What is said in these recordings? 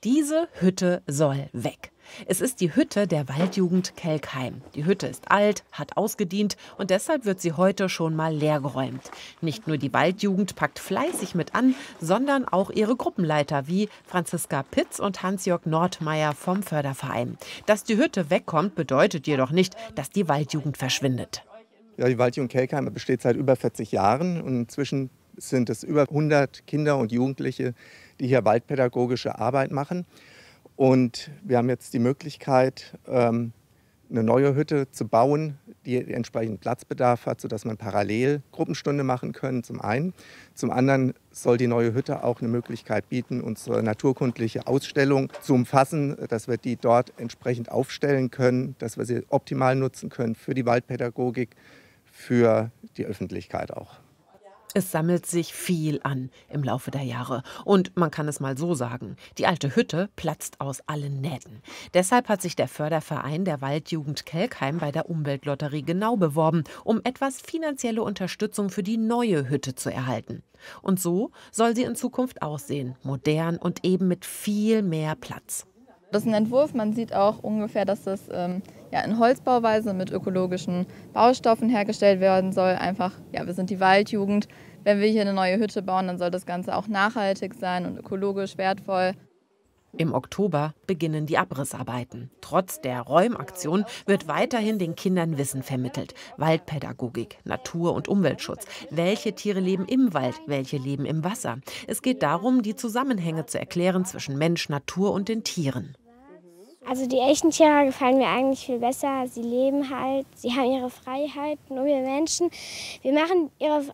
Diese Hütte soll weg. Es ist die Hütte der Waldjugend Kelkheim. Die Hütte ist alt, hat ausgedient und deshalb wird sie heute schon mal leergeräumt. Nicht nur die Waldjugend packt fleißig mit an, sondern auch ihre Gruppenleiter wie Franziska Pitz und Hans-Jörg Nordmeier vom Förderverein. Dass die Hütte wegkommt, bedeutet jedoch nicht, dass die Waldjugend verschwindet. Ja, die Waldjugend Kelkheim besteht seit über 40 Jahren und inzwischen sind es über 100 Kinder und Jugendliche, die hier waldpädagogische Arbeit machen. Und wir haben jetzt die Möglichkeit, eine neue Hütte zu bauen, die entsprechend Platzbedarf hat, sodass man parallel Gruppenstunde machen können, zum einen. Zum anderen soll die neue Hütte auch eine Möglichkeit bieten, unsere naturkundliche Ausstellung zu umfassen, dass wir die dort entsprechend aufstellen können, dass wir sie optimal nutzen können für die Waldpädagogik, für die Öffentlichkeit auch. Es sammelt sich viel an im Laufe der Jahre. Und man kann es mal so sagen, die alte Hütte platzt aus allen Nähten. Deshalb hat sich der Förderverein der Waldjugend Kelkheim bei der Umweltlotterie genau beworben, um etwas finanzielle Unterstützung für die neue Hütte zu erhalten. Und so soll sie in Zukunft aussehen, modern und eben mit viel mehr Platz. Das ist ein Entwurf, man sieht auch ungefähr, dass das in Holzbauweise mit ökologischen Baustoffen hergestellt werden soll. Einfach, wir sind die Waldjugend. Wenn wir hier eine neue Hütte bauen, dann soll das Ganze auch nachhaltig sein und ökologisch wertvoll. Im Oktober beginnen die Abrissarbeiten. Trotz der Räumaktion wird weiterhin den Kindern Wissen vermittelt. Waldpädagogik, Natur- und Umweltschutz. Welche Tiere leben im Wald, welche leben im Wasser? Es geht darum, die Zusammenhänge zu erklären zwischen Mensch, Natur und den Tieren. Also die echten Tiere gefallen mir eigentlich viel besser. Sie leben halt, sie haben ihre Freiheiten. Und wir Menschen, wir machen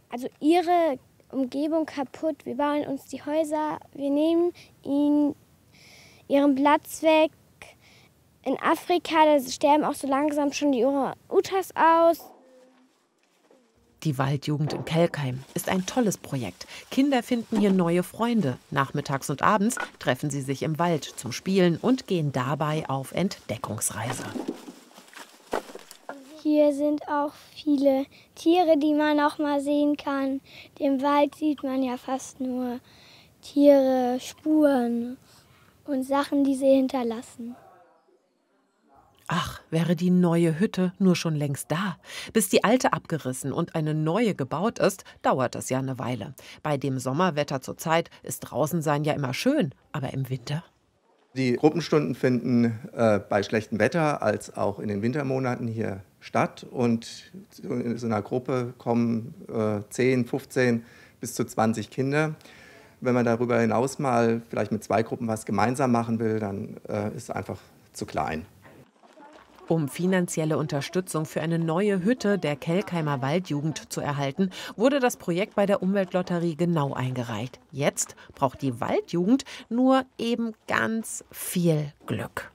ihre Umgebung kaputt. Wir bauen uns die Häuser, wir nehmen ihnen ihren Platz weg. In Afrika, da sterben auch so langsam schon die Orang-Utans aus. Die Waldjugend in Kelkheim ist ein tolles Projekt. Kinder finden hier neue Freunde. Nachmittags und abends treffen sie sich im Wald zum Spielen und gehen dabei auf Entdeckungsreise. Hier sind auch viele Tiere, die man auch mal sehen kann. Im Wald sieht man ja fast nur Tiere, Spuren und Sachen, die sie hinterlassen. Ach, wäre die neue Hütte nur schon längst da. Bis die alte abgerissen und eine neue gebaut ist, dauert es ja eine Weile. Bei dem Sommerwetter zurzeit ist Draußensein ja immer schön, aber im Winter? Die Gruppenstunden finden bei schlechtem Wetter als auch in den Wintermonaten hier statt. Und in so einer Gruppe kommen 10, 15 bis zu 20 Kinder. Wenn man darüber hinaus mal vielleicht mit 2 Gruppen was gemeinsam machen will, dann ist es einfach zu klein. Um finanzielle Unterstützung für eine neue Hütte der Kelkheimer Waldjugend zu erhalten, wurde das Projekt bei der Umweltlotterie genau eingereicht. Jetzt braucht die Waldjugend nur eben ganz viel Glück.